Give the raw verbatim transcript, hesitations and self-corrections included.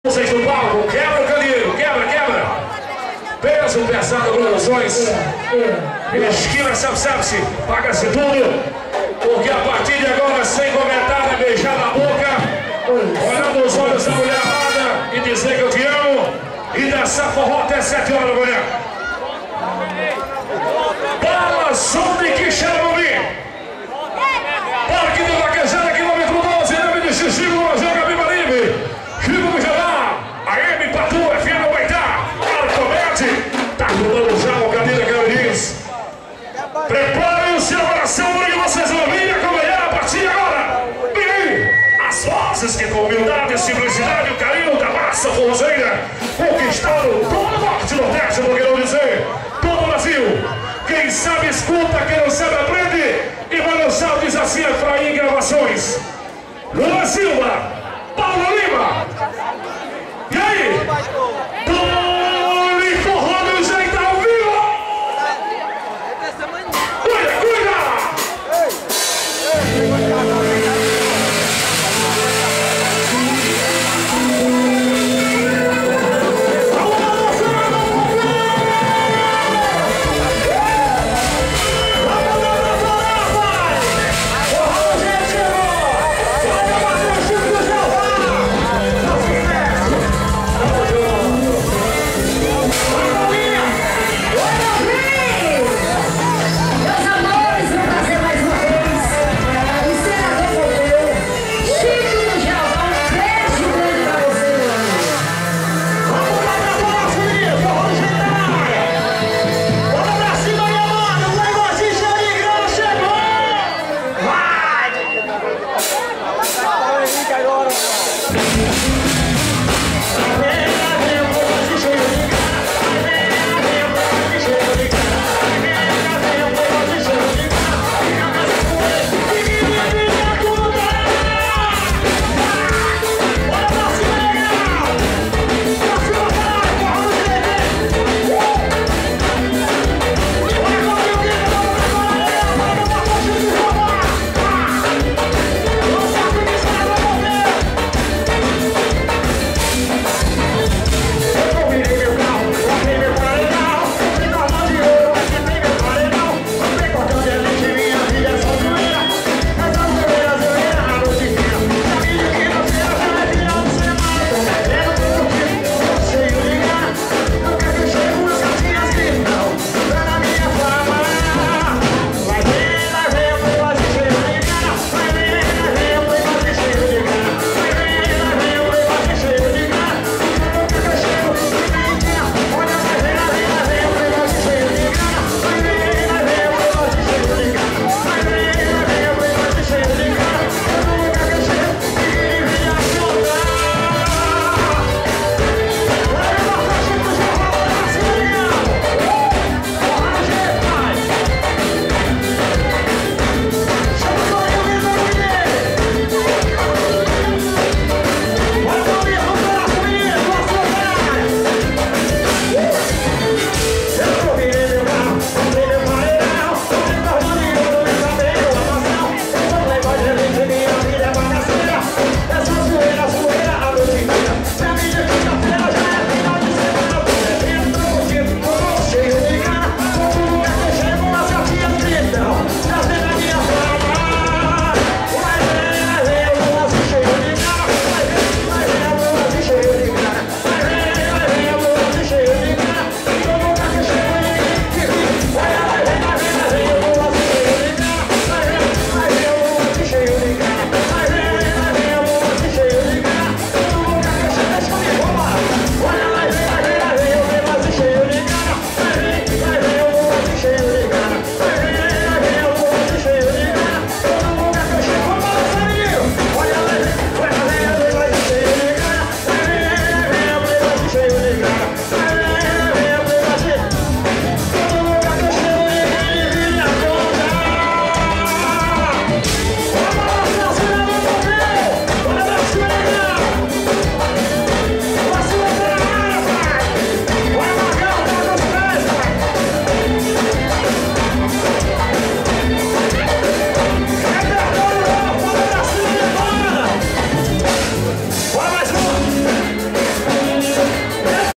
Vocês no palco, quebra o candeeiro, quebra, quebra. Peso pesado, produções. Esquina, sabe-sabe-se, paga-se tudo. Porque a partir de agora, sem comentário, é beijar na boca, olhando nos olhos da mulher amada e dizer que eu te amo. E dançar forró até sete horas da manhã. Bala, som de que chama o mim. Parque do Vaquejada, quilômetro doze, nome de Xixi, no Joga Bibaribe. Chico do Geral, a M Patu, F M Baitá, Arcomete, tá rolando já o Cadeira Camarins. Preparem o seu coração para que vocês vão vir acompanhar a partir de agora. Vem aí, as vozes que com humildade, simplicidade e o carinho da massa forrozeira conquistaram todo o norte e nordeste, não quero dizer, todo o Brasil. Quem sabe escuta, quem não sabe aprende. E vai lançar o desafio Efraim Gravações.